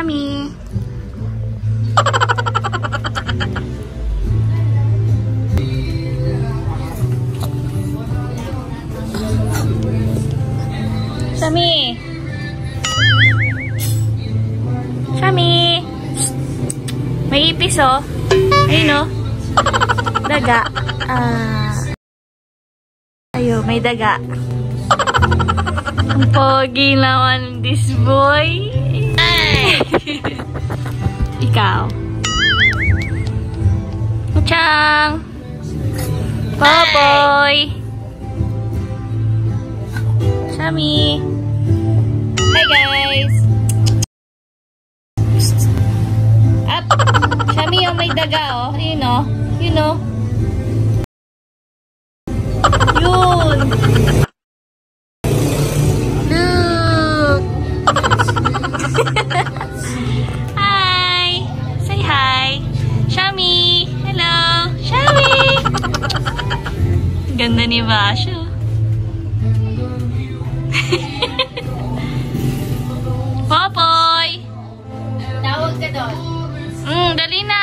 Shami. Shami. Shami. May ipis oh. Ayun oh. Daga. Ayo, may daga. Ang pogi naman this boy. Ikaw. Chang. Popoy. Shami. Hi guys. Up. Shami yung may daga oh. Yun oh. Yun oh. Yun. Look. Hi. Say hi. Shami. Hello. Shami. Ganda ni Basho. Popoy. Tawag ka doon. Dali na.